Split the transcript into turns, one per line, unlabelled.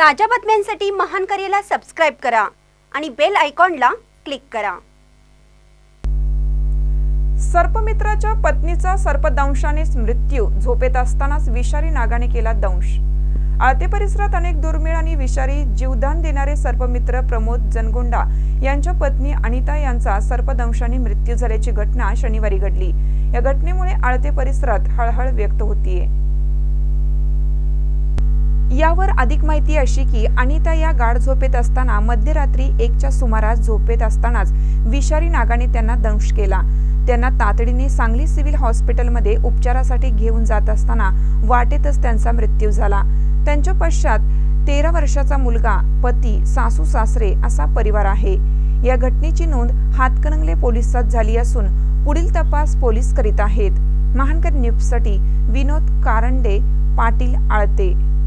ताज्या बातम्यांसाठी महान करेला सबस्क्राइब करा आणि बेल आयकॉनला क्लिक करा।
सर्पमित्राच्या पत्नीचा सर्पदंशाने मृत्यू, झोपेत असतानाच विषारी नागाने केला दंश। आळते परिसरात अनेक दुर्मिळ आणि विषारी जीवदान देणारे सर्पमित्र प्रमोद जनगोंडा यांच्या पत्नी अनिता यांचा सर्पदंशाने मृत्यू झाल्याची घटना शनिवारी घडली। या घटनेमुळे आळते परिसरात हळहळ व्यक्त होतीये। यावर अधिक माहिती अशी की अनिता या गाढ झोपेत असताना मध्यरात्री 1च्या सुमारास झोपेत असतानाच विषारी नागाने त्यांना दंश केला। त्यांना तातडीने सांगली सिव्हिल हॉस्पिटलमध्ये उपचारासाठी घेऊन जात असताना वाटेतच त्यांचा मृत्यू झाला। त्यांच्या पश्चात 13 वर्षाचा मुलगा, पती, सासू सासरे असा परिवार आहे। या घटनेची नोंद हातकणंगले पोलिसात झाली असून पुढील तपास पोलीस करीत आहेत। महानकर न्यूजसाठी विनोद कारंडे, पाटील, आळते।